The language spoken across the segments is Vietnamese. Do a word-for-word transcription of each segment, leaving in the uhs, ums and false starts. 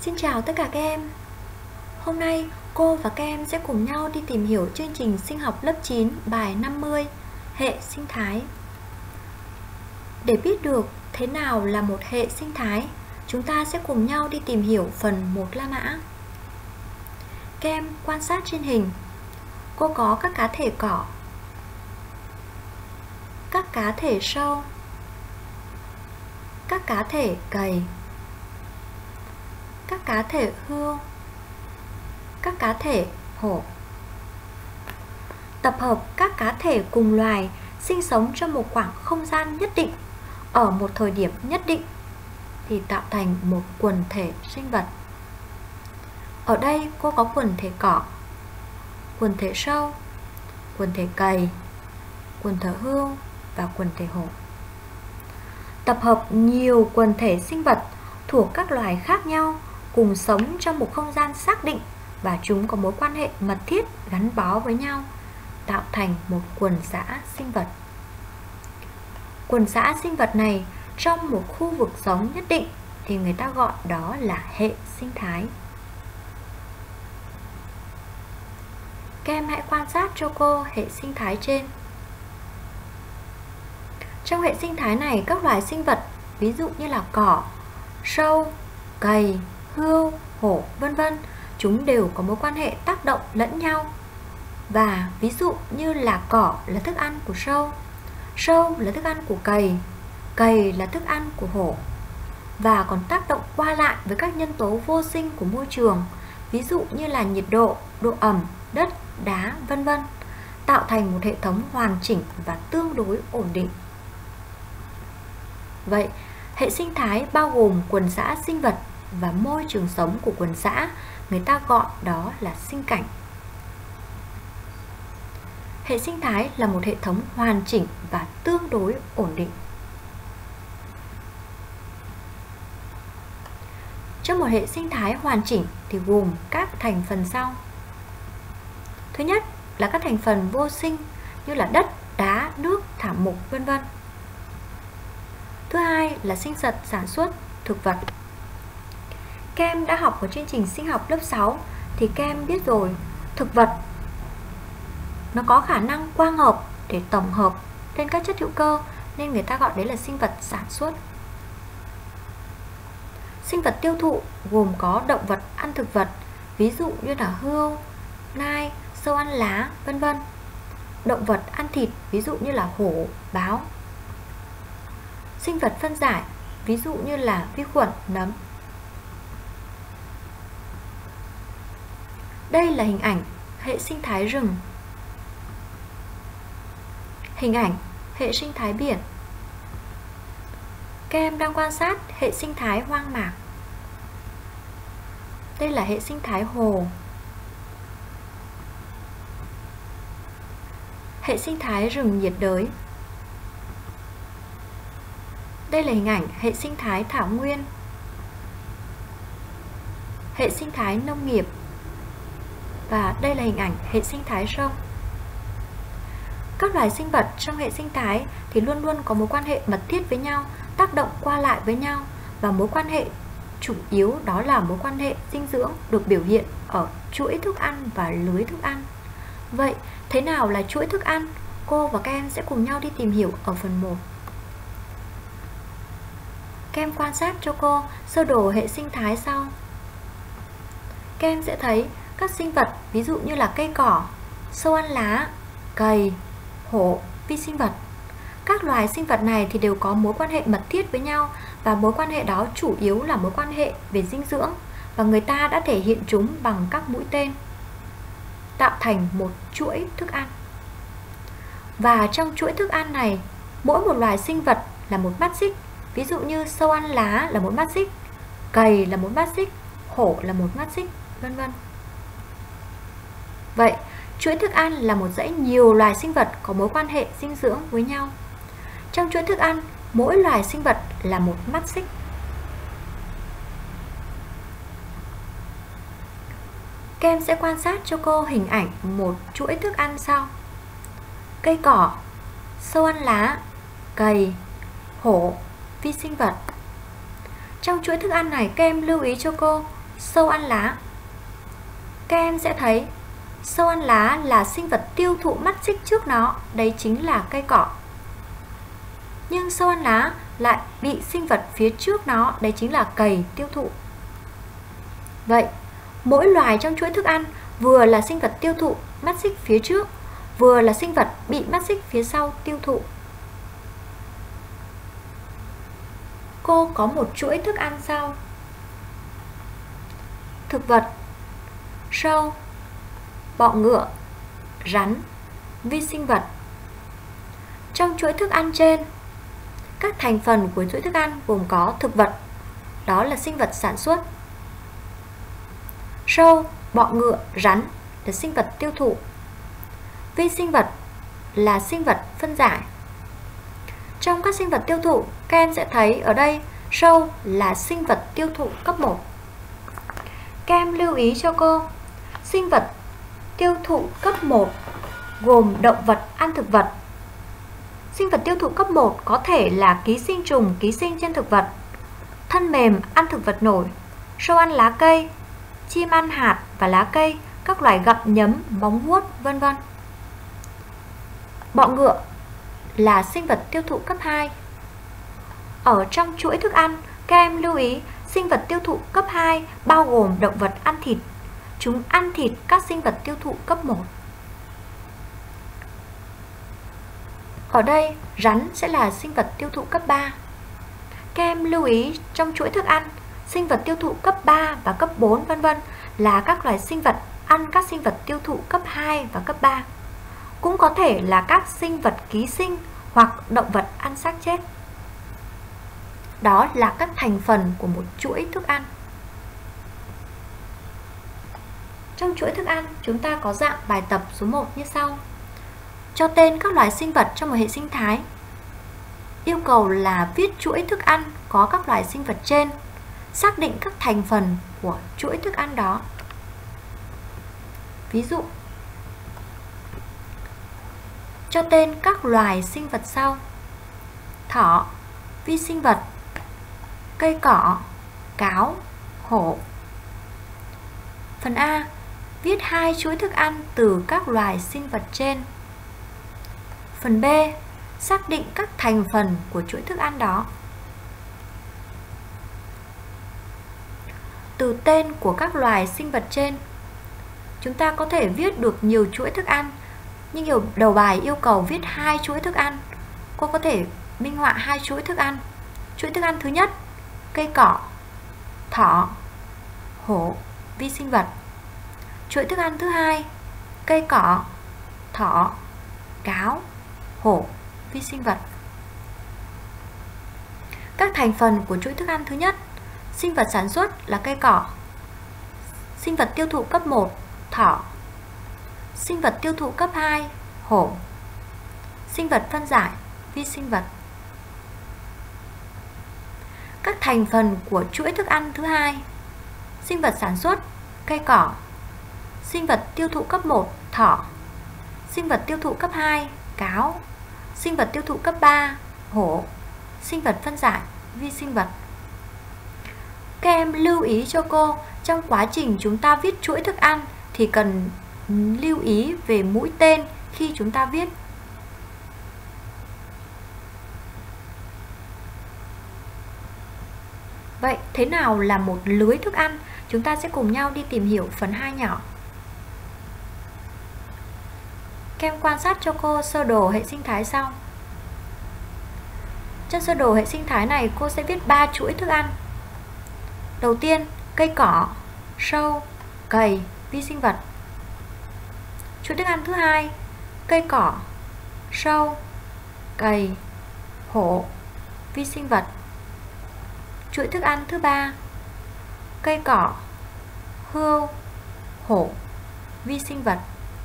Xin chào tất cả các em. Hôm nay cô và các em sẽ cùng nhau đi tìm hiểu chương trình sinh học lớp chín bài năm mươi, hệ sinh thái. Để biết được thế nào là một hệ sinh thái, chúng ta sẽ cùng nhau đi tìm hiểu phần một La Mã. Các em quan sát trên hình, cô có các cá thể cỏ, các cá thể sâu, các cá thể cầy, các cá thể hươu, các cá thể hổ. Tập hợp các cá thể cùng loài sinh sống trong một khoảng không gian nhất định ở một thời điểm nhất định thì tạo thành một quần thể sinh vật. Ở đây cô có quần thể cỏ, quần thể sâu, quần thể cầy, quần thể hươu và quần thể hổ. Tập hợp nhiều quần thể sinh vật thuộc các loài khác nhau cùng sống trong một không gian xác định và chúng có mối quan hệ mật thiết gắn bó với nhau, tạo thành một quần xã sinh vật. Quần xã sinh vật này trong một khu vực sống nhất định thì người ta gọi đó là hệ sinh thái. Các em hãy quan sát cho cô hệ sinh thái trên. Trong hệ sinh thái này, các loài sinh vật ví dụ như là cỏ, sâu, cầy, hươu, hổ, vân vân, chúng đều có mối quan hệ tác động lẫn nhau. Và ví dụ như là cỏ là thức ăn của sâu, sâu là thức ăn của cầy, cầy là thức ăn của hổ, và còn tác động qua lại với các nhân tố vô sinh của môi trường, ví dụ như là nhiệt độ, độ ẩm, đất, đá, vân vân, tạo thành một hệ thống hoàn chỉnh và tương đối ổn định. Vậy, hệ sinh thái bao gồm quần xã sinh vật và môi trường sống của quần xã, người ta gọi đó là sinh cảnh. Hệ sinh thái là một hệ thống hoàn chỉnh và tương đối ổn định. Trong một hệ sinh thái hoàn chỉnh thì gồm các thành phần sau. Thứ nhất là các thành phần vô sinh như là đất, đá, nước, thảo mộc, vân vân. Thứ hai là sinh vật sản xuất, thực vật. Các em đã học ở chương trình sinh học lớp sáu thì các em biết rồi, thực vật nó có khả năng quang hợp để tổng hợp lên các chất hữu cơ nên người ta gọi đấy là sinh vật sản xuất. Sinh vật tiêu thụ gồm có động vật ăn thực vật, ví dụ như là hươu, nai, sâu ăn lá, vân vân. Động vật ăn thịt, ví dụ như là hổ, báo. Sinh vật phân giải, ví dụ như là vi khuẩn, nấm. Đây là hình ảnh hệ sinh thái rừng. Hình ảnh hệ sinh thái biển. Các em đang quan sát hệ sinh thái hoang mạc. Đây là hệ sinh thái hồ. Hệ sinh thái rừng nhiệt đới. Đây là hình ảnh hệ sinh thái thảo nguyên. Hệ sinh thái nông nghiệp. Và đây là hình ảnh hệ sinh thái sông. Các loài sinh vật trong hệ sinh thái thì luôn luôn có mối quan hệ mật thiết với nhau, tác động qua lại với nhau, và mối quan hệ chủ yếu đó là mối quan hệ dinh dưỡng được biểu hiện ở chuỗi thức ăn và lưới thức ăn. Vậy, thế nào là chuỗi thức ăn? Cô và các em sẽ cùng nhau đi tìm hiểu ở phần một. Các em quan sát cho cô sơ đồ hệ sinh thái sau. Các em sẽ thấy các sinh vật ví dụ như là cây cỏ, sâu ăn lá, cầy, hổ, vi sinh vật. Các loài sinh vật này thì đều có mối quan hệ mật thiết với nhau, và mối quan hệ đó chủ yếu là mối quan hệ về dinh dưỡng, và người ta đã thể hiện chúng bằng các mũi tên, tạo thành một chuỗi thức ăn. Và trong chuỗi thức ăn này, mỗi một loài sinh vật là một mắt xích, ví dụ như sâu ăn lá là một mắt xích, cầy là một mắt xích, hổ là một mắt xích, vân vân. Vậy, chuỗi thức ăn là một dãy nhiều loài sinh vật có mối quan hệ dinh dưỡng với nhau. Trong chuỗi thức ăn, mỗi loài sinh vật là một mắt xích. Các em sẽ quan sát cho cô hình ảnh một chuỗi thức ăn sau. Cây cỏ, sâu ăn lá, cầy, hổ, vi sinh vật. Trong chuỗi thức ăn này, các em lưu ý cho cô sâu ăn lá. Các em sẽ thấy sâu ăn lá là sinh vật tiêu thụ mắt xích trước nó, đấy chính là cây cỏ. Nhưng sâu ăn lá lại bị sinh vật phía trước nó, đấy chính là cầy tiêu thụ. Vậy, mỗi loài trong chuỗi thức ăn vừa là sinh vật tiêu thụ mắt xích phía trước, vừa là sinh vật bị mắt xích phía sau tiêu thụ. Cô có một chuỗi thức ăn sau: thực vật, sâu, bọ ngựa, rắn, vi sinh vật. Trong chuỗi thức ăn trên, các thành phần của chuỗi thức ăn gồm có thực vật, đó là sinh vật sản xuất; sâu, bọ ngựa, rắn là sinh vật tiêu thụ; vi sinh vật là sinh vật phân giải. Trong các sinh vật tiêu thụ, các em sẽ thấy ở đây sâu là sinh vật tiêu thụ cấp một. Các em lưu ý cho cô, sinh vật tiêu thụ cấp một gồm động vật ăn thực vật. Sinh vật tiêu thụ cấp một có thể là ký sinh trùng ký sinh trên thực vật, thân mềm ăn thực vật nổi, sâu ăn lá cây, chim ăn hạt và lá cây, các loài gặm nhấm, móng vuốt, vân vân. Bọ ngựa là sinh vật tiêu thụ cấp hai. Ở trong chuỗi thức ăn, các em lưu ý sinh vật tiêu thụ cấp hai bao gồm động vật ăn thịt. Chúng ăn thịt các sinh vật tiêu thụ cấp một. Ở đây, rắn sẽ là sinh vật tiêu thụ cấp ba. Các em lưu ý trong chuỗi thức ăn, sinh vật tiêu thụ cấp ba và cấp bốn vân vân là các loài sinh vật ăn các sinh vật tiêu thụ cấp hai và cấp ba. Cũng có thể là các sinh vật ký sinh hoặc động vật ăn xác chết. Đó là các thành phần của một chuỗi thức ăn. Trong chuỗi thức ăn, chúng ta có dạng bài tập số một như sau. Cho tên các loài sinh vật trong một hệ sinh thái. Yêu cầu là viết chuỗi thức ăn có các loài sinh vật trên, xác định các thành phần của chuỗi thức ăn đó. Ví dụ, cho tên các loài sinh vật sau: thỏ, vi sinh vật, cây cỏ, cáo, hổ. Phần A, viết hai chuỗi thức ăn từ các loài sinh vật trên. Phần B, xác định các thành phần của chuỗi thức ăn đó. Từ tên của các loài sinh vật trên, chúng ta có thể viết được nhiều chuỗi thức ăn, nhưng nhiều đầu bài yêu cầu viết hai chuỗi thức ăn. Cô có thể minh họa hai chuỗi thức ăn. Chuỗi thức ăn thứ nhất, cây cỏ, thỏ, hổ, vi sinh vật. Chuỗi thức ăn thứ hai, cây cỏ, thỏ, cáo, hổ, vi sinh vật. Các thành phần của chuỗi thức ăn thứ nhất, sinh vật sản xuất là cây cỏ, sinh vật tiêu thụ cấp một, thỏ, sinh vật tiêu thụ cấp hai, hổ, sinh vật phân giải, vi sinh vật. Các thành phần của chuỗi thức ăn thứ hai, sinh vật sản xuất, cây cỏ, sinh vật tiêu thụ cấp một, thỏ, sinh vật tiêu thụ cấp hai, cáo, sinh vật tiêu thụ cấp ba, hổ, sinh vật phân giải, vi sinh vật. Các em lưu ý cho cô, trong quá trình chúng ta viết chuỗi thức ăn thì cần lưu ý về mũi tên khi chúng ta viết. Vậy thế nào là một lưới thức ăn? Chúng ta sẽ cùng nhau đi tìm hiểu phần hai nhỏ. Các em quan sát cho cô sơ đồ hệ sinh thái sau. Trên sơ đồ hệ sinh thái này cô sẽ viết ba chuỗi thức ăn. Đầu tiên, cây cỏ, sâu, cầy, vi sinh vật. Chuỗi thức ăn thứ hai, cây cỏ, sâu, cầy, hổ, vi sinh vật. Chuỗi thức ăn thứ ba, cây cỏ, hươu, hổ, vi sinh vật.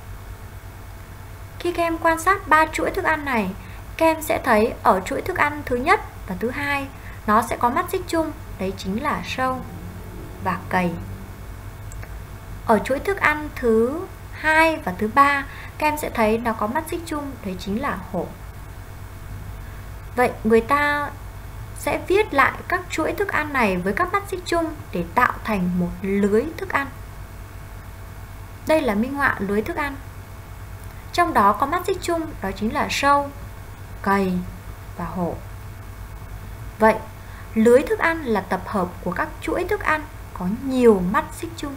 Khi các em quan sát ba chuỗi thức ăn này, các em sẽ thấy ở chuỗi thức ăn thứ nhất và thứ hai nó sẽ có mắt xích chung, đấy chính là sâu và cầy. Ở chuỗi thức ăn thứ hai và thứ ba, các em sẽ thấy nó có mắt xích chung, đấy chính là hổ. Vậy người ta sẽ viết lại các chuỗi thức ăn này với các mắt xích chung để tạo thành một lưới thức ăn. Đây là minh họa lưới thức ăn. Trong đó có mắt xích chung, đó chính là sâu, cầy và hổ. Vậy, lưới thức ăn là tập hợp của các chuỗi thức ăn có nhiều mắt xích chung.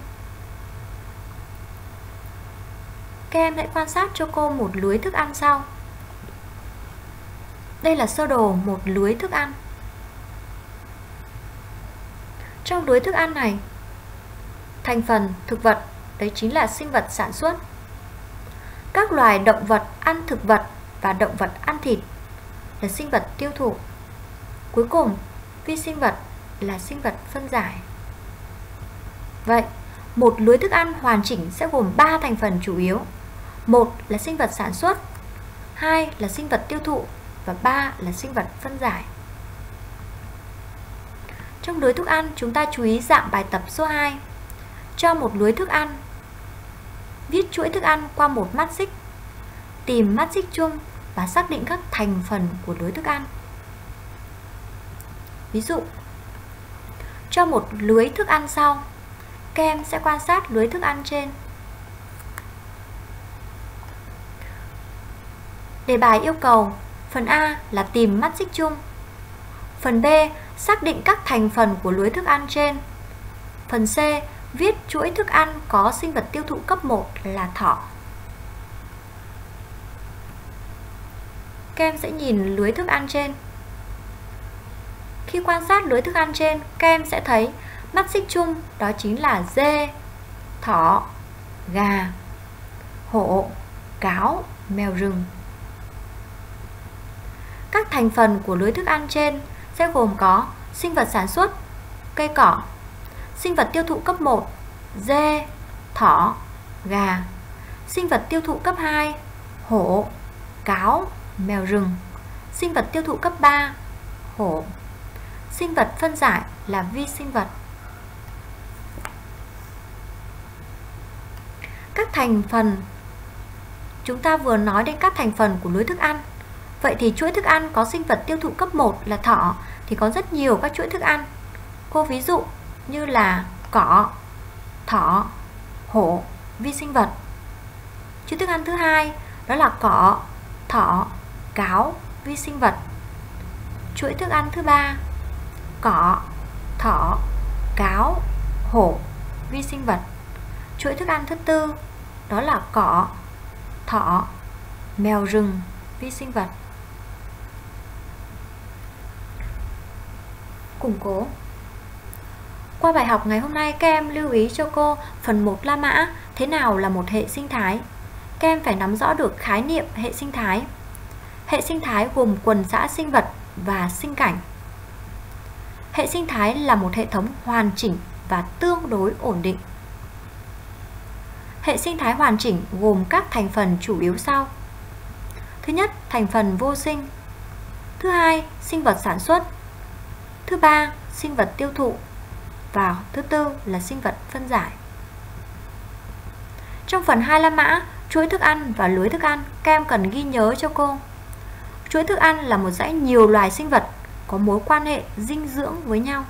Các em hãy quan sát cho cô một lưới thức ăn sau. Đây là sơ đồ một lưới thức ăn. Trong lưới thức ăn này, thành phần thực vật, đấy chính là sinh vật sản xuất. Các loài động vật ăn thực vật và động vật ăn thịt là sinh vật tiêu thụ. Cuối cùng, vi sinh vật là sinh vật phân giải. Vậy, một lưới thức ăn hoàn chỉnh sẽ gồm ba thành phần chủ yếu. Một là sinh vật sản xuất, hai là sinh vật tiêu thụ và ba là sinh vật phân giải. Trong lưới thức ăn, chúng ta chú ý dạng bài tập số hai. Cho một lưới thức ăn, viết chuỗi thức ăn qua một mắt xích, tìm mắt xích chung và xác định các thành phần của lưới thức ăn. Ví dụ, cho một lưới thức ăn sau, các em sẽ quan sát lưới thức ăn trên. Đề bài yêu cầu phần A là tìm mắt xích chung, phần B xác định các thành phần của lưới thức ăn trên, phần C viết chuỗi thức ăn có sinh vật tiêu thụ cấp một là thỏ. Các em sẽ nhìn lưới thức ăn trên. Khi quan sát lưới thức ăn trên, các em sẽ thấy mắt xích chung đó chính là dê, thỏ, gà, hổ, cáo, mèo rừng. Các thành phần của lưới thức ăn trên sẽ gồm có sinh vật sản xuất, cây cỏ, sinh vật tiêu thụ cấp một, dê, thỏ, gà, sinh vật tiêu thụ cấp hai, hổ, cáo, mèo rừng, sinh vật tiêu thụ cấp ba, hổ, sinh vật phân giải là vi sinh vật. Các thành phần, chúng ta vừa nói đến các thành phần của lưới thức ăn. Vậy thì chuỗi thức ăn có sinh vật tiêu thụ cấp một là thỏ thì có rất nhiều các chuỗi thức ăn. Cô ví dụ như là cỏ, thỏ, hổ, vi sinh vật. Chuỗi thức ăn thứ hai đó là cỏ, thỏ, cáo, vi sinh vật. Chuỗi thức ăn thứ ba, cỏ, thỏ, cáo, hổ, vi sinh vật. Chuỗi thức ăn thứ tư đó là cỏ, thỏ, mèo rừng, vi sinh vật. Củng cố. Qua bài học ngày hôm nay, các em lưu ý cho cô phần một La Mã thế nào là một hệ sinh thái. Các em phải nắm rõ được khái niệm hệ sinh thái. Hệ sinh thái gồm quần xã sinh vật và sinh cảnh. Hệ sinh thái là một hệ thống hoàn chỉnh và tương đối ổn định. Hệ sinh thái hoàn chỉnh gồm các thành phần chủ yếu sau. Thứ nhất, thành phần vô sinh. Thứ hai, sinh vật sản xuất. Thứ ba, sinh vật tiêu thụ. Và thứ tư là sinh vật phân giải. Trong phần hai La Mã, chuỗi thức ăn và lưới thức ăn, các em cần ghi nhớ cho cô. Chuỗi thức ăn là một dãy nhiều loài sinh vật có mối quan hệ dinh dưỡng với nhau.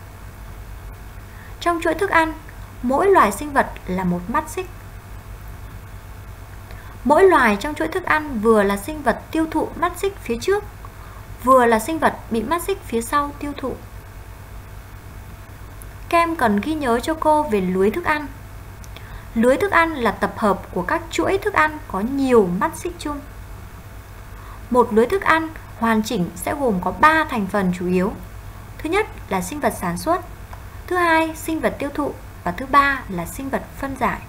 Trong chuỗi thức ăn, mỗi loài sinh vật là một mắt xích. Mỗi loài trong chuỗi thức ăn vừa là sinh vật tiêu thụ mắt xích phía trước, vừa là sinh vật bị mắt xích phía sau tiêu thụ. Các em cần ghi nhớ cho cô về lưới thức ăn. Lưới thức ăn là tập hợp của các chuỗi thức ăn có nhiều mắt xích chung. Một lưới thức ăn hoàn chỉnh sẽ gồm có ba thành phần chủ yếu. Thứ nhất là sinh vật sản xuất, thứ hai sinh vật tiêu thụ và thứ ba là sinh vật phân giải.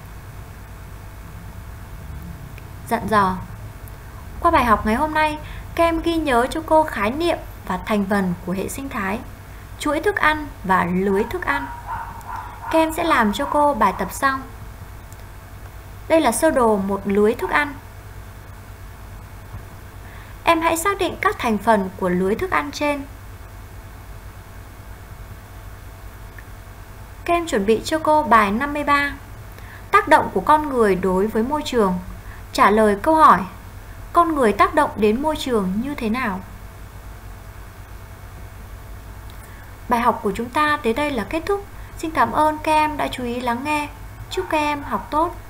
Dặn dò. Qua bài học ngày hôm nay, các em ghi nhớ cho cô khái niệm và thành phần của hệ sinh thái, chuỗi thức ăn và lưới thức ăn. Các em sẽ làm cho cô bài tập sau. Đây là sơ đồ một lưới thức ăn. Em hãy xác định các thành phần của lưới thức ăn trên. Các em chuẩn bị cho cô bài năm mươi ba. Tác động của con người đối với môi trường. Trả lời câu hỏi: con người tác động đến môi trường như thế nào? Bài học của chúng ta tới đây là kết thúc. Xin cảm ơn các em đã chú ý lắng nghe. Chúc các em học tốt.